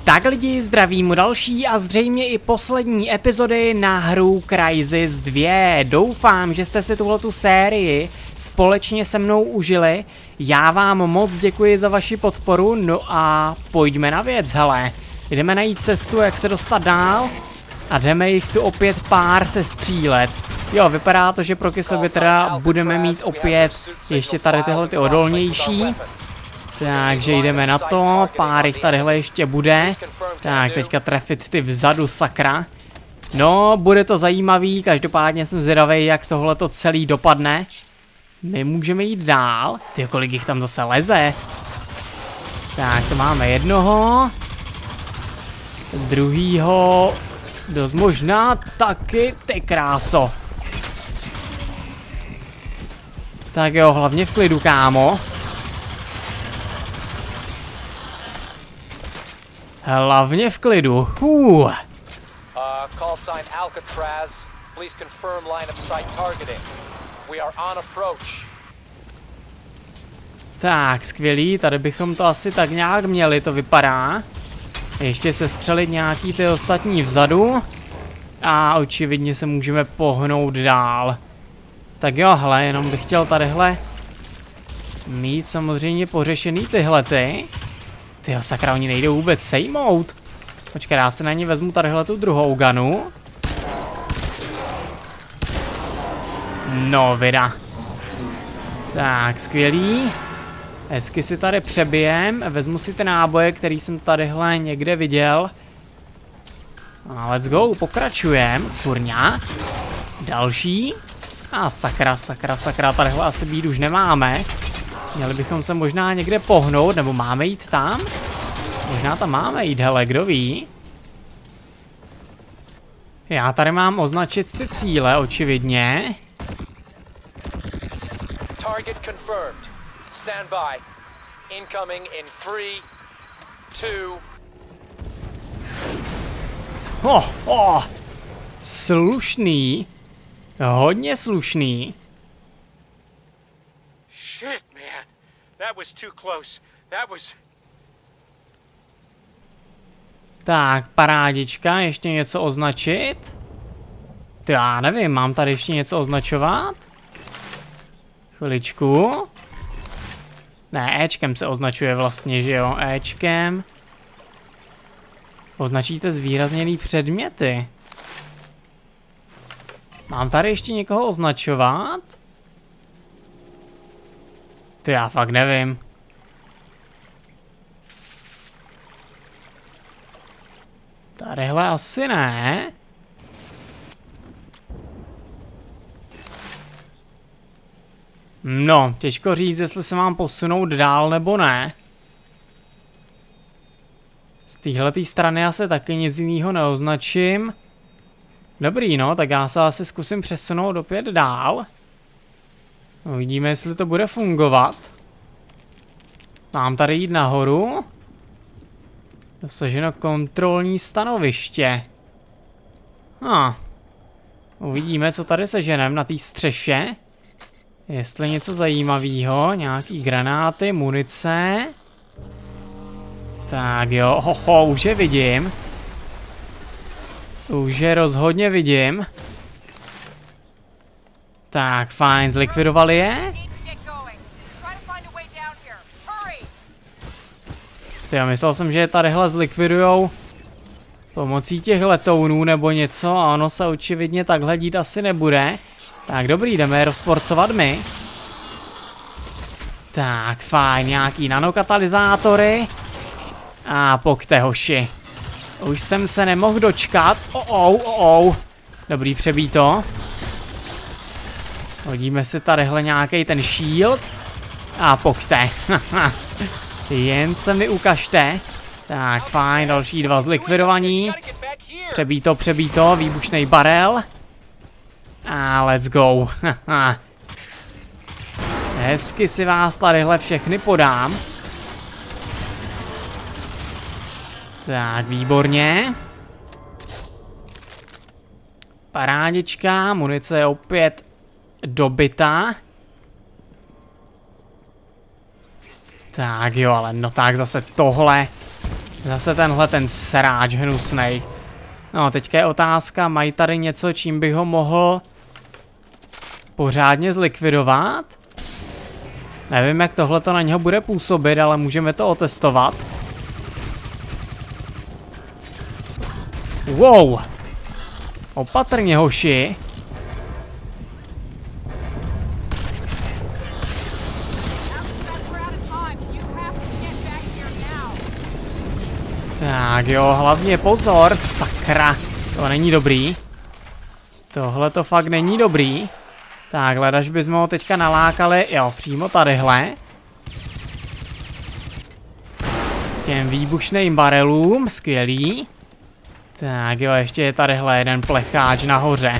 Tak lidi, zdravím u další a zřejmě i poslední epizody na hru Crysis 2. Doufám, že jste si tuhletu sérii společně se mnou užili. Já vám moc děkuji za vaši podporu, no a pojďme na věc, hele. Jdeme najít cestu, jak se dostat dál a jdeme jich tu opět pár sestřílet. Jo, vypadá to, že proti sobě teda budeme mít opět ještě tady tyhle ty odolnější. Takže jdeme na to, pár jich tadyhle ještě bude. Tak, teďka trefit ty vzadu, sakra. No, bude to zajímavý, každopádně jsem zvědavý, jak tohleto celý dopadne. My můžeme jít dál. Ty, kolik jich tam zase leze. Tak, to máme jednoho. Druhýho. Dost možná taky, ty kráso. Tak jo, hlavně v klidu, kámo. Hlavně v klidu. Call sign Alcatraz. Please confirm line of sight targeting. We are on approach. Tak, skvělý, tady bychom to asi tak nějak měli, to vypadá. Ještě se střelit nějaký ty ostatní vzadu. A očividně se můžeme pohnout dál. Tak jo, hele, jenom bych chtěl tadyhle mít samozřejmě pořešený tyhlety. Tyjo, sakra, oni nejdou vůbec sejmout. Počkej, já se na ně vezmu tadyhle tu druhou gunu. No, vida. Tak, skvělý. Hezky si tady přebijem. Vezmu si ty náboje, který jsem tadyhle někde viděl. A let's go, pokračujem. Kurňa. Další. A sakra, sakra, sakra, tadyhle asi být už nemáme. Měli bychom se možná někde pohnout, nebo máme jít tam? Možná tam máme jít, hele, kdo ví? Já tady mám označit ty cíle, očividně. Target confirmed. Stand by. Incoming in 3, 2. Slušný. Hodně slušný. Shit, man. That was too close. That was... Tak, parádička, ještě něco označit? To já nevím, mám tady ještě něco označovat? Chviličku. Ne, Ečkem se označuje vlastně, že jo, Ečkem. Označíte zvýrazněný předměty. Mám tady ještě někoho označovat? To já fakt nevím. Tadyhle asi ne. No, těžko říct, jestli se mám posunout dál nebo ne. Z téhletý strany já se taky nic jiného neoznačím. Dobrý, no, tak já se asi zkusím přesunout opět dál. Uvidíme, jestli to bude fungovat. Mám tady jít nahoru. Dosaženo kontrolní stanoviště. Uvidíme, co tady seženem na té střeše. Jestli něco zajímavého, nějaký granáty, munice. Tak jo, už je vidím. Už je rozhodně vidím. Tak, fajn, zlikvidovali je. Tyjo, myslel jsem, že je tadyhle zlikvidujou pomocí těch letounů nebo něco a ono se očividně takhle dít asi nebude. Tak dobrý, jdeme je rozporcovat my. Tak, fajn, nějaký nanokatalyzátory. A pojďte, hoši. Už jsem se nemohl dočkat. Dobrý, přebí to. Hodíme si tadyhle nějaký ten shield. A pojďte. Jen se mi ukažte. Tak, fajn, další dva zlikvidovaní. Přebí to, výbušnej barel. A let's go. Hezky si vás tadyhle všechny podám. Tak, výborně. Parádička, munice je opět dobytá. Tak jo, ale no tak zase tohle Zase tenhle ten sráč hnusnej. No, teďka je otázka, mají tady něco, čím bych ho mohl pořádně zlikvidovat? Nevím, jak tohleto na něho bude působit, ale můžeme to otestovat. Wow! Opatrně, hoši. Tak jo, hlavně pozor, sakra, to není dobrý. Tohle to fakt není dobrý. Tak, hledaš bychom ho teďka nalákali, jo, přímo tadyhle. Těm výbušným barelům, skvělý. Tak jo, ještě je tadyhle jeden plecháč nahoře.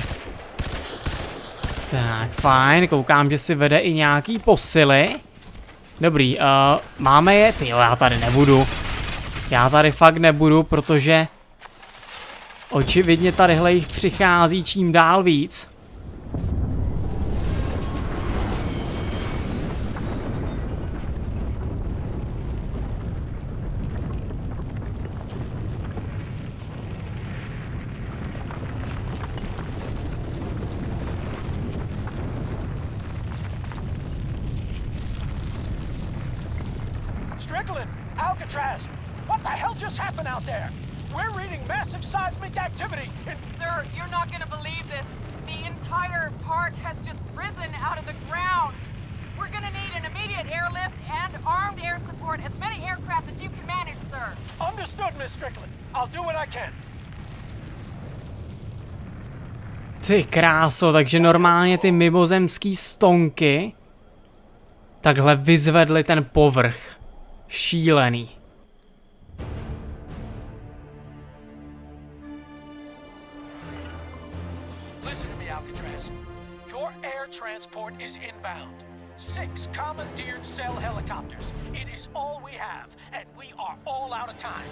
Tak, fajn, koukám, že si vede i nějaký posily. Dobrý, máme je, tyjo, já tady nebudu. Já tady fakt nebudu, protože očividně tadyhle jich přichází čím dál víc. Strickland! Alcatraz! What the hell just happened out there? We're reading massive seismic activity in... Sir, you're not gonna believe this. The entire park has just risen out of the ground. We're gonna need an immediate airlift and armed air support, as many aircraft as you can manage, sir. Understood, Miss Strickland. I'll do what I can. Ty kráso, takže normálně ty mimozemský stonky takhle vyzvedly ten povrch. Šílený. Listen to me, Alcatraz. Your air transport is inbound. 6 commandeered cell helicopters. It is all we have, and we are all out of time.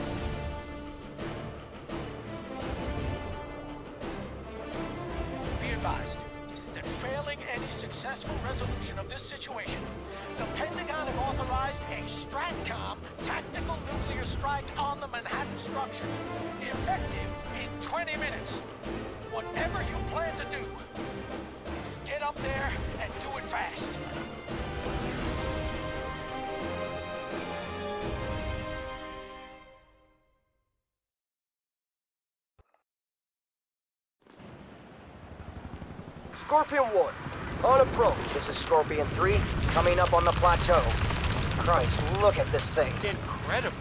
Be advised that failing any successful resolution of this situation, the Pentagon have authorized a STRATCOM tactical nuclear strike on the Manhattan structure, effective in 20 minutes. Whatever you plan to do, get up there and do it fast. Scorpion 1, on approach. This is Scorpion 3, coming up on the plateau. Christ, look at this thing. Incredible.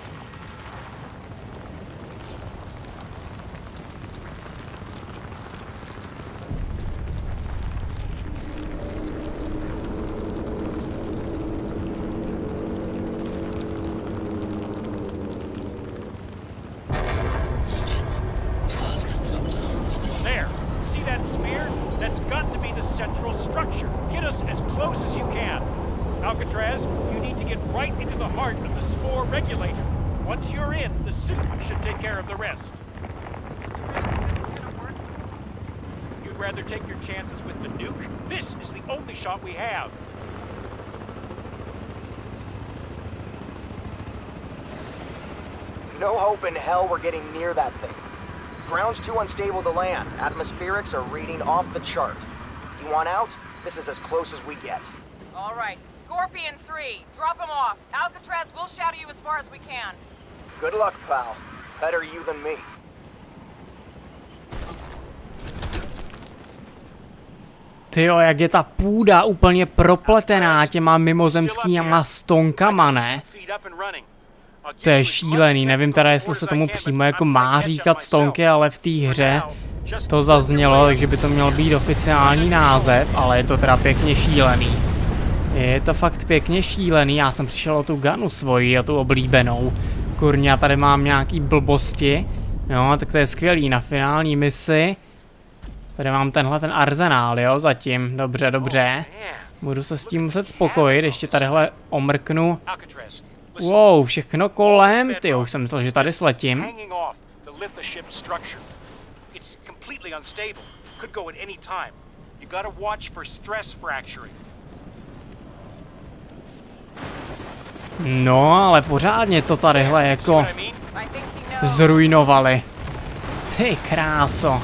There. See that smear? That's got to be the central structure. Get us as close as you can. Alcatraz, you need to get right into the heart of the spore regulator. Once you're in, the suit should take care of the rest. This is gonna work. You'd rather take your chances with the nuke? This is the only shot we have. No hope in hell we're getting near that thing. Ground's too unstable to land. Atmospherics are reading off the chart. You want out? This is as close as we get. All right, Scorpion 3, drop him off. Alcatraz, we'll shadow you as far as we can. Good luck, pal. Better you than me. Tyjo, jak je ta půda úplně propletená těma mimozemskýma stonkama, ne? To je šílený, nevím teda, jestli se tomu přímo jako má říkat stonky, ale v té hře to zaznělo, takže by to měl být oficiální název, ale je to teda pěkně šílený. Je to fakt pěkně šílený, já jsem přišel o tu gunu svoji, o tu oblíbenou. Kurně, já tady mám nějaký blbosti, no, tak to je skvělý, na finální misi. Tady mám tenhle ten arzenál, jo, zatím, dobře, dobře. Budu se s tím muset spokojit, ještě tadyhle omrknu. Wow, všechno kolem, tyjo, už jsem myslel, že tady sletím. No, ale pořádně to tadyhle jako zrujnovali. Ty kráso.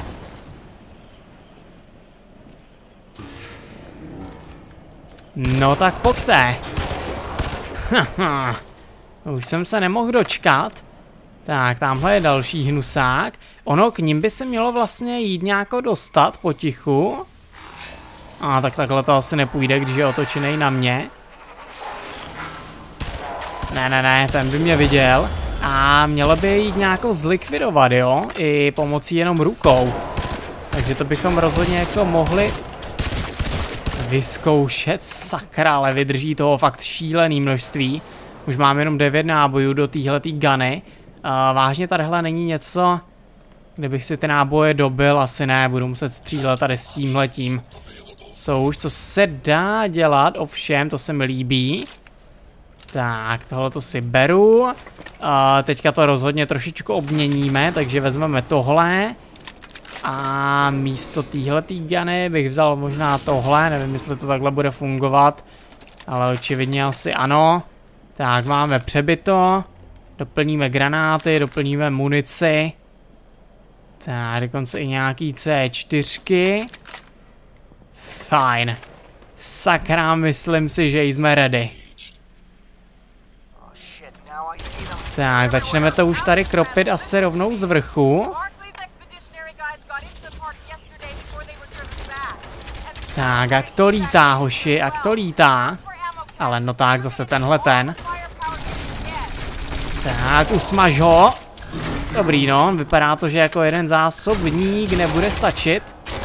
No tak pojďte. Haha. Už jsem se nemohl dočkat. Tak, tamhle je další hnusák. Ono k ním by se mělo vlastně jít nějako dostat potichu. A tak takhle to asi nepůjde, když je otočený na mě. Ne, ten by mě viděl. A mělo by jít nějakou zlikvidovat, jo? I pomocí jenom rukou. Takže to bychom rozhodně jako mohli vyzkoušet. Sakra, ale vydrží toho fakt šílený množství. Už mám jenom 9 nábojů do téhletý guny. Vážně tadyhle není něco, kdybych si ty náboje dobil, asi ne, budu muset střílet tady s tímhletím. Co se dá dělat, ovšem, to se mi líbí. Tak, tohle to si beru. Teďka to rozhodně trošičku obměníme, takže vezmeme tohle. A místo téhletý guny bych vzal možná tohle, nevím, jestli to takhle bude fungovat. Ale očividně asi ano. Tak, máme přebyto. Doplníme granáty, doplníme munici. Tak, dokonce i nějaký C4. Fajn. Sakra, myslím si, že jsme ready. Tak, začneme to už tady kropit asi rovnou z vrchu. Tak, jak to lítá, hoši, jak to lítá. Ale no tak, zase tenhle ten. Tak, usmaž ho. Dobrý, no, vypadá to, že jako jeden zásobník nebude stačit.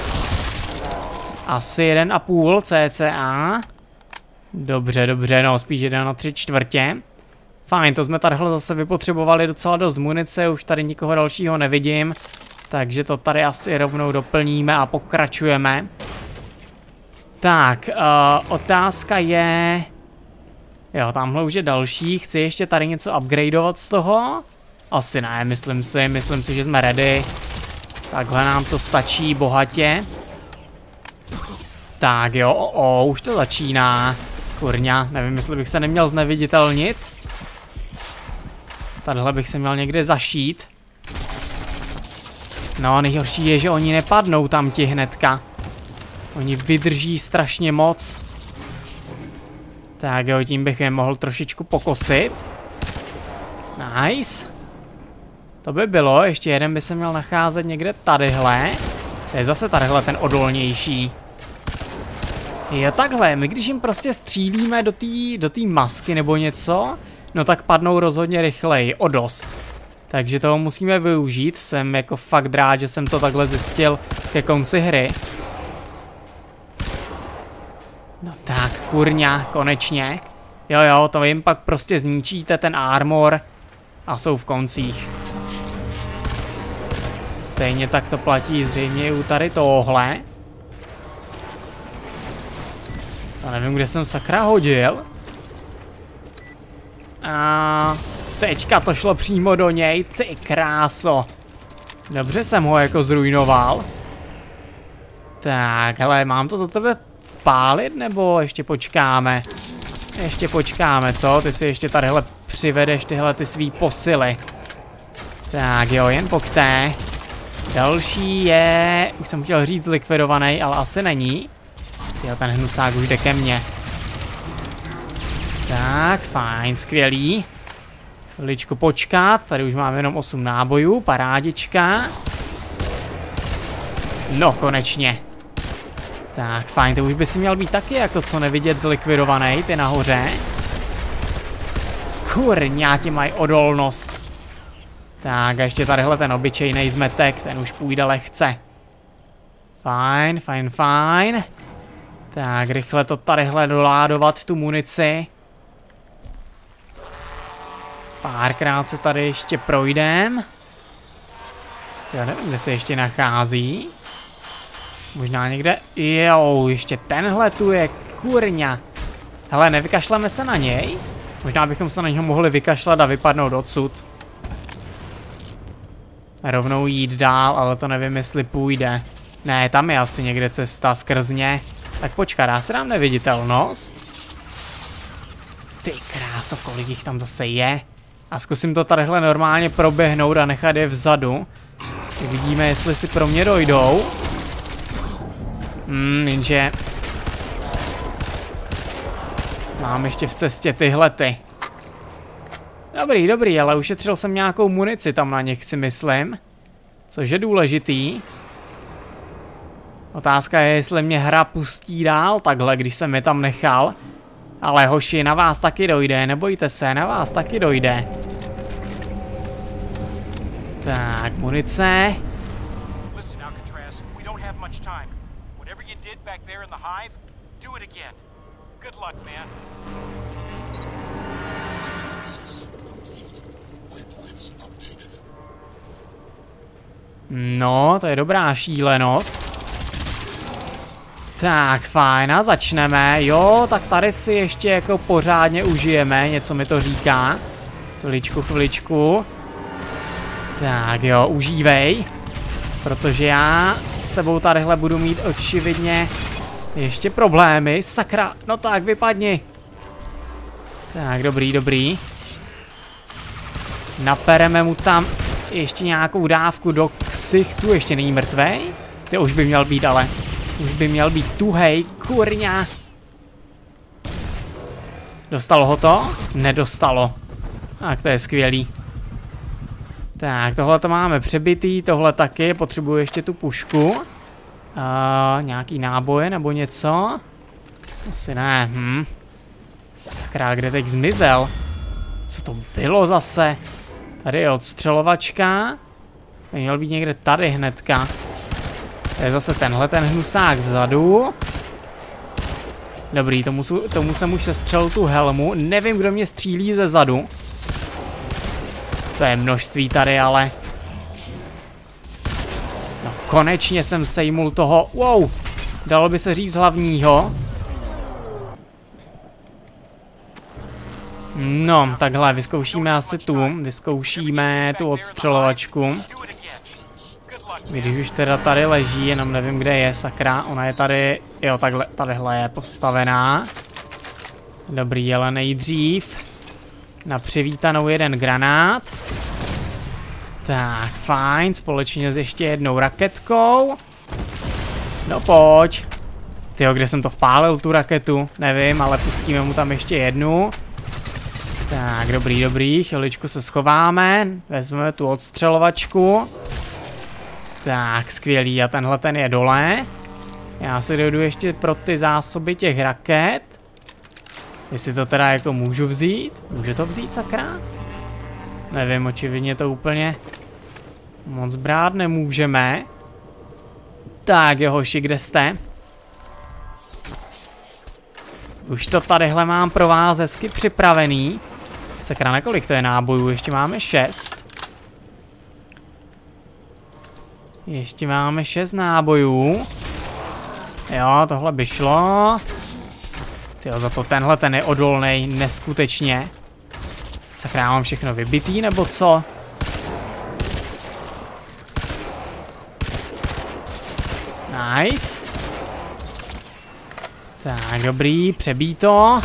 Asi 1,5 cca. Dobře, no, spíš 1 na 3/4. Fajn, to jsme tadyhle zase vypotřebovali docela dost munice, už tady nikoho dalšího nevidím. Takže to tady asi rovnou doplníme a pokračujeme. Tak, otázka je... Jo, tamhle už je další, chci ještě tady něco upgradeovat z toho? Asi ne, myslím si, že jsme ready. Takhle nám to stačí bohatě. Tak jo, už to začíná. Kurňa, nevím, jestli bych se neměl zneviditelnit. Tadyhle bych se měl někde zašít. No, nejhorší je, že oni nepadnou tam ti hnedka. Oni vydrží strašně moc. Tak jo, tím bych je mohl trošičku pokosit. Nice. To by bylo, ještě jeden by se měl nacházet někde tadyhle. To je zase tadyhle ten odolnější. Jo, takhle, my když jim prostě střílíme do té masky nebo něco, no tak padnou rozhodně rychleji, o dost. Takže toho musíme využít, jsem jako fakt rád, že jsem to takhle zjistil ke konci hry. No tak, kurňa, konečně. Jo, to jim pak prostě zničíte ten armor a jsou v koncích. Stejně tak to platí zřejmě u tady tohle. To nevím, kde jsem sakra hodil. A teďka to šlo přímo do něj, ty kráso. Dobře jsem ho jako zrujnoval. Tak, hele, mám to za tebe vpálit, nebo ještě počkáme? Ještě počkáme, co? Ty si ještě tadyhle přivedeš tyhle ty svý posily. Tak jo, jen pojďte. Další je, už jsem chtěl říct likvidovaný, ale asi není. Jo, ten hnusák už jde ke mně. Tak, fajn, skvělý. Chviličku počkat, tady už máme jenom 8 nábojů, parádička. No, konečně. Tak, fajn, to už by si měl být taky jako co nevidět zlikvidovaný, ty nahoře. Kurňa, ti mají odolnost. Tak, a ještě tadyhle ten obyčejný zmetek, ten už půjde lehce. Fajn. Tak, rychle to tadyhle doládovat, tu munici. Párkrát se tady ještě projdem. Já nevím, kde se ještě nachází. Možná někde, jo, ještě tenhle tu je, kurňa. Hele, nevykašleme se na něj? Možná bychom se na něho mohli vykašlat a vypadnout odsud. Rovnou jít dál, ale to nevím, jestli půjde. Ne, tam je asi někde cesta skrz ně. Tak počkat, dá se nám neviditelnost? Ty krás. Kráso, kolik jich tam zase je. A zkusím to tadyhle normálně proběhnout a nechat je vzadu. Uvidíme, jestli si pro mě dojdou. Jenže... Mám ještě v cestě tyhlety. Dobrý, ale ušetřil jsem nějakou munici tam na nich, si myslím. Což je důležitý. Otázka je, jestli mě hra pustí dál takhle, když jsem je tam nechal. Ale hoši, na vás taky dojde, nebojte se, na vás taky dojde. Tak, munice. Listen, Alcatraz, we don't have much time. Whatever you did back there in the hive, do it again. Good luck, man. No, to je dobrá šílenost. Tak, fajn, a začneme. Jo, tak tady si ještě jako pořádně užijeme, něco mi to říká. Chviličku. Tak jo, užívej. Protože já s tebou tadyhle budu mít očividně ještě problémy. Sakra, no tak, vypadni. Tak, dobrý. Napereme mu tam ještě nějakou dávku do ksichtu, ještě není mrtvej. Ty už by měl být, ale už by měl být tuhej, kurňa. Dostalo ho to? Nedostalo. Tak to je skvělý. Tak, tohle to máme přebitý, tohle taky, potřebuji ještě tu pušku. Nějaký náboje nebo něco? Asi ne, Sakra, kde teď zmizel? Co to bylo zase? Tady je odstřelovačka. To měl být někde tady hnedka. To je zase tenhle ten hnusák vzadu. Dobrý, tomu jsem už sestřelil tu helmu. Nevím, kdo mě střílí ze zadu. To je množství tady, ale... No, konečně jsem sejmul toho... Wow! Dalo by se říct hlavního. No, takhle, vyzkoušíme asi vyzkoušíme tu odstřelovačku. Když už teda tady leží, jenom nevím, kde je, sakra, ona je tady, jo, takhle, tadyhle je postavená. Dobrý, ale nejdřív na přivítanou jeden granát. Tak, fajn, společně s ještě jednou raketkou. No pojď. Tyjo, kde jsem to vpálil, tu raketu, nevím, ale pustíme mu tam ještě jednu. Tak, dobrý, chviličku se schováme, vezmeme tu odstřelovačku. Tak, skvělý, a tenhle ten je dole. Já si dojdu ještě pro ty zásoby těch raket. Jestli to teda jako můžu vzít? Můžu to vzít, sakra? Nevím, očividně to úplně moc brát nemůžeme. Tak jo, hoši, kde jste? Už to tadyhle mám pro vás hezky připravený. Sakra, na kolik to je nábojů? Ještě máme 6. Ještě máme 6 nábojů. Jo, tohle by šlo. Tyjo, za to tenhle ten je odolnej neskutečně. Sakra, já mám všechno vybitý, nebo co? Nice. Tak, dobrý, přebíj to.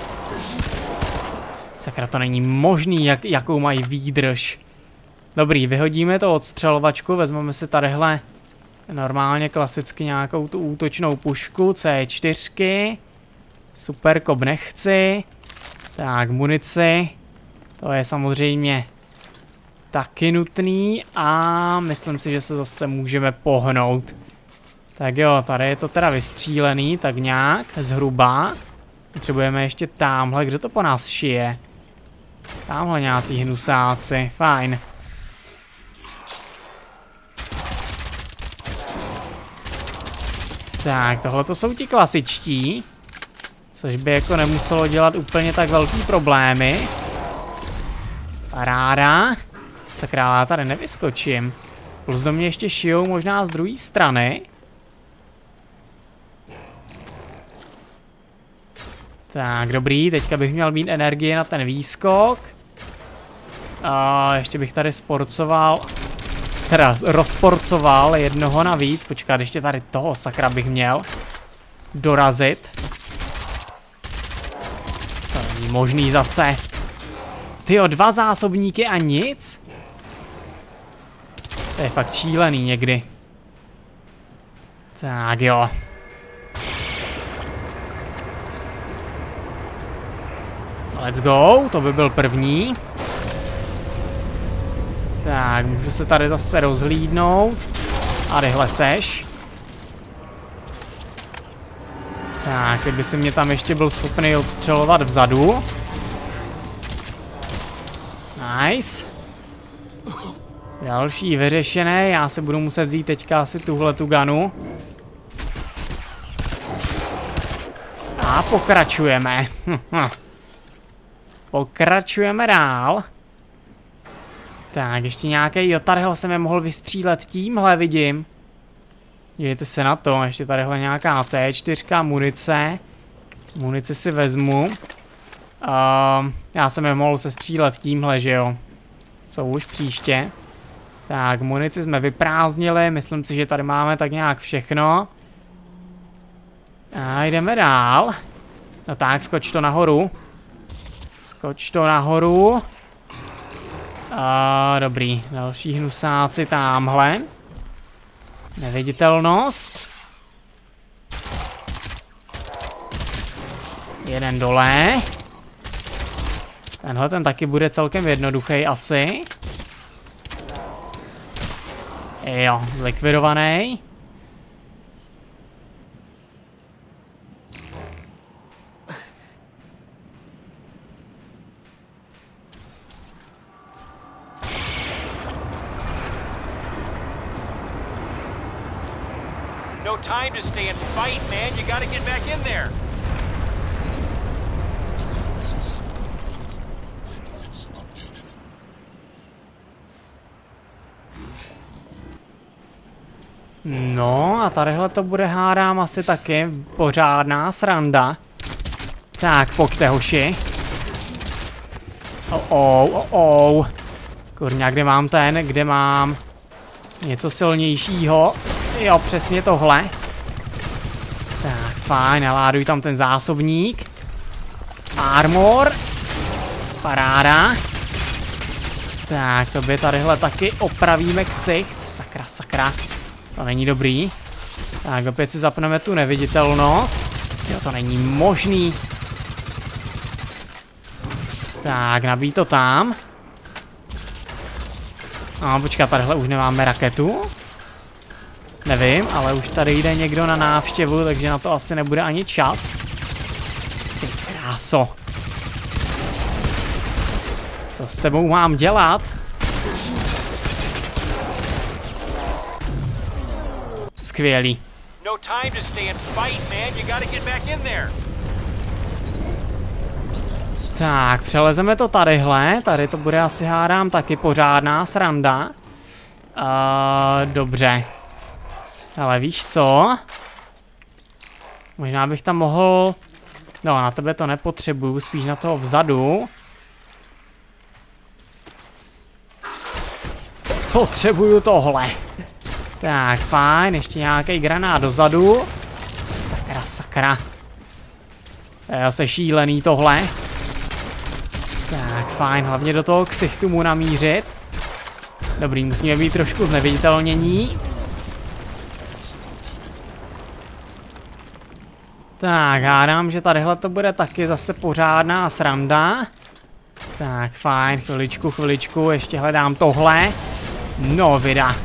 Sakra, to není možný, jakou mají výdrž. Dobrý, vyhodíme to odstřelovačku, vezmeme si tadyhle normálně klasicky nějakou tu útočnou pušku, C4. Super, kob nechci. Tak, munici. To je samozřejmě taky nutný a myslím si, že se zase můžeme pohnout. Tak jo, tady je to teda vystřílený, tak nějak, zhruba. Potřebujeme ještě tamhle, kdo to po nás šije? Tamhle nějací hnusáci, fajn. Tak, tohle to jsou ti klasičtí. Což by jako nemuselo dělat úplně tak velký problémy. Paráda. Sakra, já tady nevyskočím. Plus do mě ještě šijou možná z druhé strany. Tak, dobrý, teďka bych měl mít energie na ten výskok. A ještě bych tady sporcoval. Teda rozporcoval jednoho navíc. Počkat, ještě tady toho sakra bych měl dorazit. To není možný zase. Tyjo, 2 zásobníky a nic? To je fakt šílený někdy. Tak jo. Let's go, to by byl první. Tak, můžu se tady zase rozhlídnout. A rychle seš. Tak, kdyby si mě tam ještě byl schopný odstřelovat vzadu. Nice. Další vyřešené, já si budu muset vzít teďka asi tuhletu gunu. A pokračujeme. Pokračujeme dál. Tak, ještě nějaký, jo, tadyhle jsem je mohl vystřílet tímhle, vidím. Dívejte se na to, ještě tadyhle nějaká C4, munice. Munici si vezmu. Já jsem je mohl sestřílet tímhle, že jo. Jsou už příště. Tak, munici jsme vyprázdnili, myslím si, že tady máme tak nějak všechno. A jdeme dál. No tak, skoč to nahoru. Skoč to nahoru. Dobrý, další hnusáci támhle. Neviditelnost. Jeden dole. Tenhle ten taky bude celkem jednoduchý asi. Jo, zlikvidovaný. No time to stay and fight, man. You gotta get back in there. No a tadyhle to bude, hádám, asi taky pořádná sranda. Tak, pojďte, hoši. Kurňa, kde mám kde mám něco silnějšího. Jo, přesně tohle. Tak, fajn, naláduj tam ten zásobník. Armor. Paráda. Tak, tobě tadyhle taky opravíme ksicht. Sakra, sakra. To není dobrý. Tak, opět si zapneme tu neviditelnost. Jo, to není možný. Tak, nabij to tam. A počkat, tadyhle už nemáme raketu. Nevím, ale už tady jde někdo na návštěvu, takže na to asi nebude ani čas. Ty kráso. Co s tebou mám dělat? Skvělý. No time to stay and fight, man. You gotta get back in there. Tak, přelezeme to tadyhle. Tady to bude asi, hádám, taky pořádná sranda. Dobře. Ale víš co? Možná bych tam mohl... No, na tebe to nepotřebuju, spíš na toho vzadu. Potřebuju tohle. Tak, fajn, ještě nějaký granát dozadu. Sakra, sakra. To je zase šílený tohle. Tak, fajn, hlavně do toho ksichtu mu namířit. Dobrý, musíme být trošku zneviditelnění. Tak, hádám, že tadyhle to bude taky zase pořádná sranda. Tak, fajn, chviličku, ještě hledám tohle. No, vida.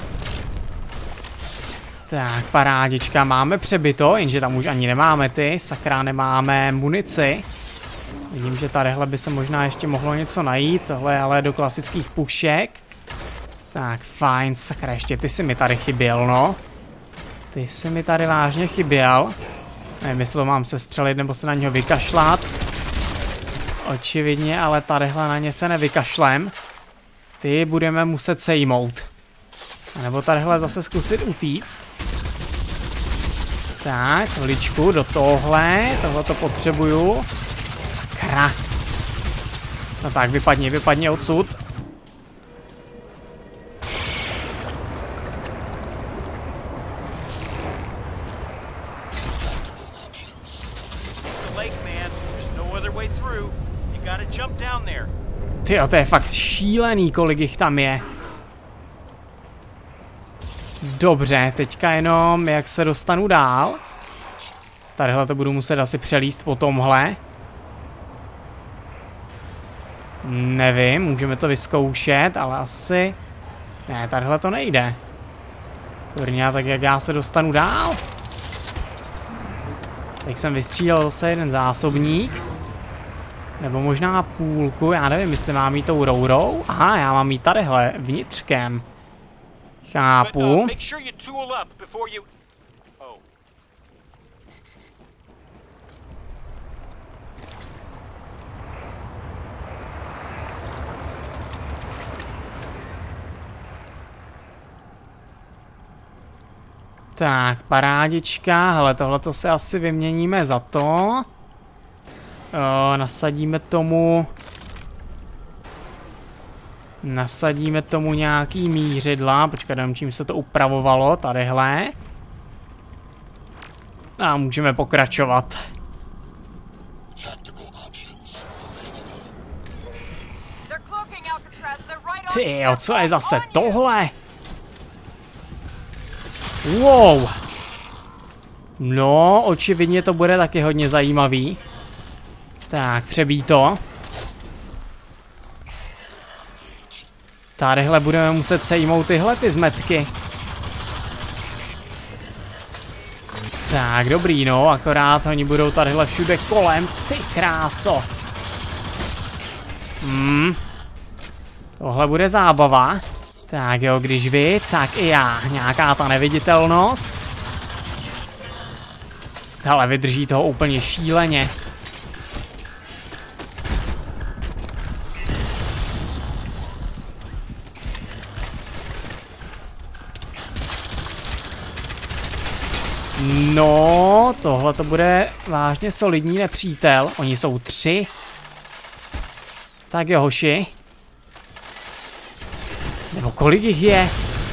Tak, parádička, máme přebyto, jenže tam už ani nemáme ty, sakra, nemáme munici. Vidím, že tadyhle by se možná ještě mohlo něco najít, tohle ale do klasických pušek. Tak, fajn, sakra, ještě ty si mi tady chyběl, no. Ty si mi tady vážně chyběl. Nevím, jestli mám se střelit nebo se na něho vykašlat. Očividně, ale tadyhle na ně se nevykašlem. Ty budeme muset sejmout. A nebo tadyhle zase zkusit utíct. Tak, chviličku do tohle to potřebuju. Sakra. No tak, vypadni odsud. Tyjo, to je fakt šílený, kolik jich tam je. Dobře, teďka jenom jak se dostanu dál. Tadyhle to budu muset asi přelíst po tomhle. Nevím, můžeme to vyzkoušet, ale asi... Ne, tadyhle to nejde. Kurňa, tak jak já se dostanu dál? Tak jsem vystřílel zase jeden zásobník. Nebo možná půlku, já nevím, jestli mám jít tou rourou. Aha, já mám jít tadyhle, vnitřkem. Chápu. Tak, parádička, hele, tohleto se asi vyměníme za to. Nasadíme tomu nějaký mířidla, počkat, nevím, čím se to upravovalo, tadyhle. A můžeme pokračovat. Tyjo, co je zase tohle? Wow. No, očividně to bude taky hodně zajímavý. Tak, přebíj to. Tadyhle budeme muset sejmout tyhle ty zmetky. Tak, dobrý, no, akorát oni budou tadyhle všude kolem. Ty kráso. Tohle bude zábava. Tak jo, když vy, tak i já. Nějaká ta neviditelnost. Ale vydrží toho úplně šíleně. No, tohle to bude vážně solidní nepřítel. Oni jsou 3. Tak jo, hoši. Nebo kolik jich je?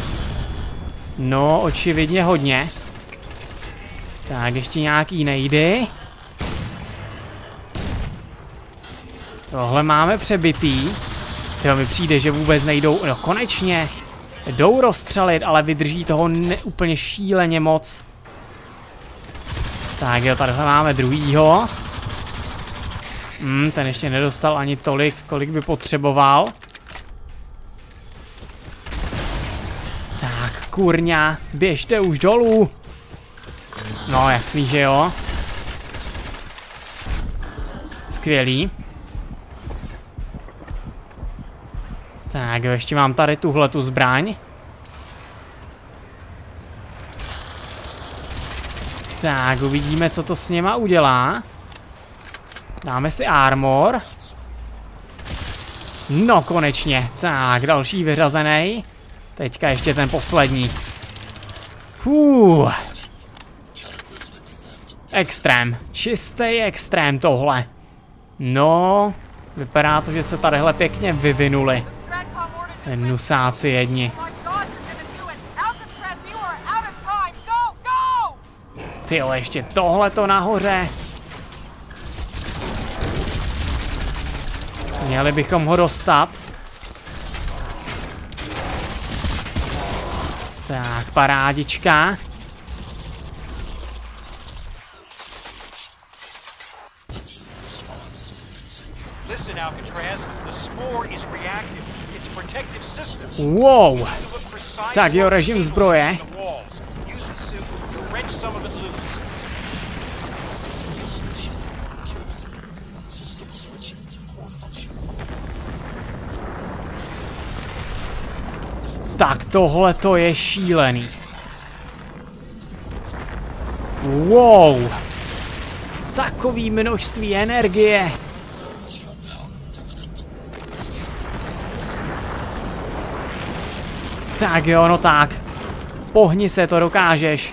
No, očividně hodně. Tak, ještě nějaký nejdy. Tohle máme přebitý. Jo, mi přijde, že vůbec nejdou. No, konečně. Jdou rozstřelit, ale vydrží toho úplně šíleně moc. Tak jo, tadyhle máme druhýho. Ten ještě nedostal ani tolik, kolik by potřeboval. Tak, kurňa, běžte už dolů. No, jasný, že jo. Skvělý. Tak jo, ještě mám tady tuhletu zbraň. Tak, uvidíme, co to s něma udělá. Dáme si armor. No, konečně. Tak, další vyřazený. Teďka ještě ten poslední. Extrém. Čistý extrém tohle. No, vypadá to, že se tadyhle pěkně vyvinuli. Nusáci jedni. Tyjo, ještě tohleto nahoře. Měli bychom ho dostat. Tak, parádička. Wow. Tak jo, režim zbroje. Tak tohle to je šílený. Wow. Takový množství energie. Tak jo, no tak. Pohni se, to dokážeš.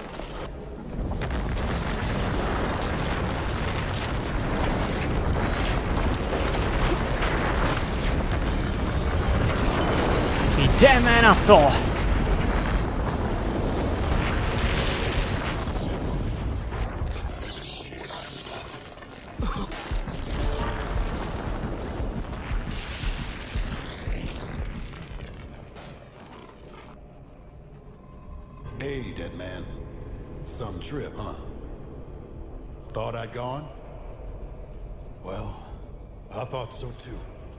Jdeme na to. Hey, dead man. Some trip, huh? Thought I'd gone? Well, I thought so too.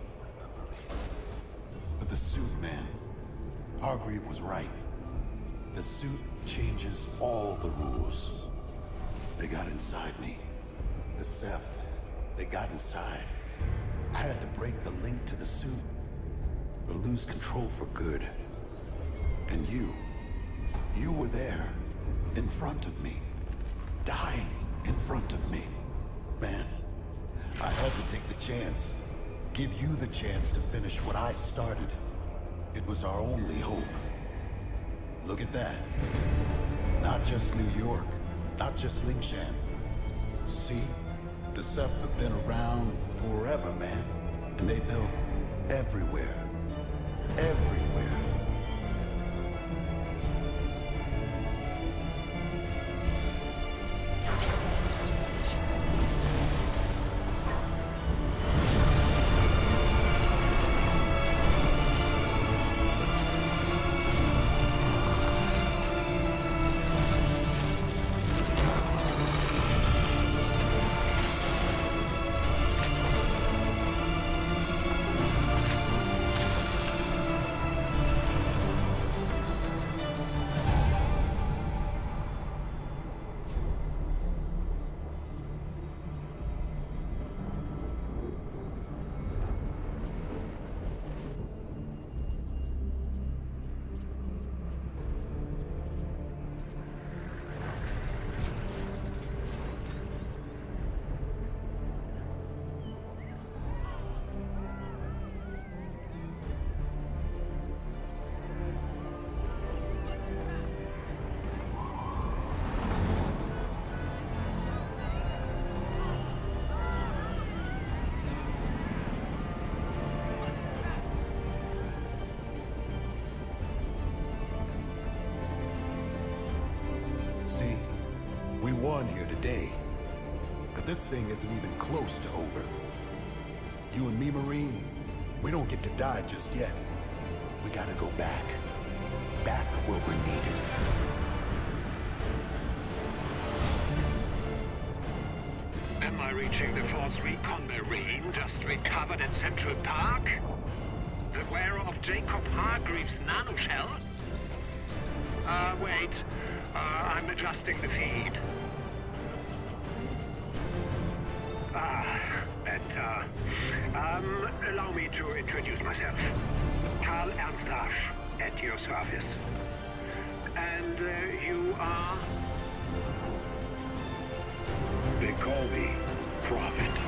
But the suit, man. Hargreave was right. The suit changes all the rules. They got inside me. The Ceph, they got inside. I had to break the link to the suit, or lose control for good. And you were there, in front of me, dying in front of me. Man, I had to take the chance, give you the chance to finish what I started. It was our only hope. Look at that. Not just New York, not just Lingshan. See? The Ceph have been around forever, man. And they built everywhere. Everywhere. See, we won here today. But this thing isn't even close to over. You and me, Marine, we don't get to die just yet. We gotta go back. Back where we're needed. Am I reaching the Force Recon Marine just recovered at Central Park? Aware of Jacob Hargreaves' nanoshell? Wait. I'm adjusting the feed. Allow me to introduce myself. Karl Ernst Rasch, at your service. And you are? They call me Prophet.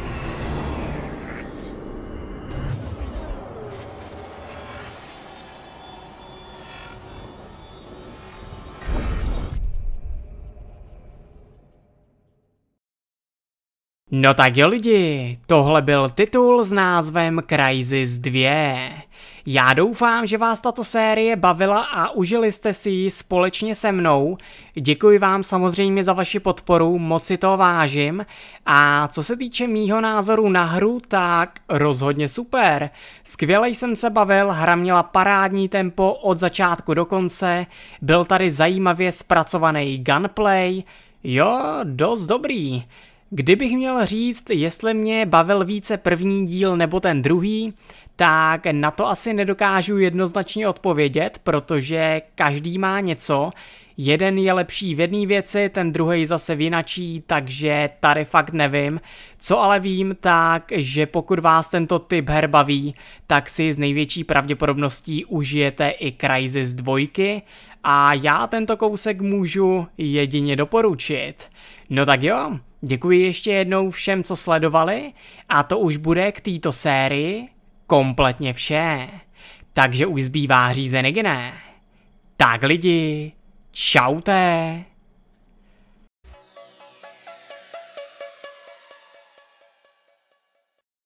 No tak jo lidi, tohle byl titul s názvem Crysis 2. Já doufám, že vás tato série bavila a užili jste si ji společně se mnou. Děkuji vám samozřejmě za vaši podporu, moc si to vážím. A co se týče mýho názoru na hru, tak rozhodně super. Skvěle jsem se bavil, hra měla parádní tempo od začátku do konce, byl tady zajímavě zpracovaný gunplay, jo, dost dobrý. Kdybych měl říct, jestli mě bavil více první díl nebo ten druhý, tak na to asi nedokážu jednoznačně odpovědět, protože každý má něco. Jeden je lepší v jedné věci, ten druhý zase v jinačí, takže tady fakt nevím. Co ale vím, tak že pokud vás tento typ her baví, tak si s největší pravděpodobností užijete i Crysis 2 a já tento kousek můžu jedině doporučit. No tak jo, děkuji ještě jednou všem, co sledovali a to už bude k této sérii kompletně vše. Takže už zbývá řízenek, ne? Tak lidi, čaute.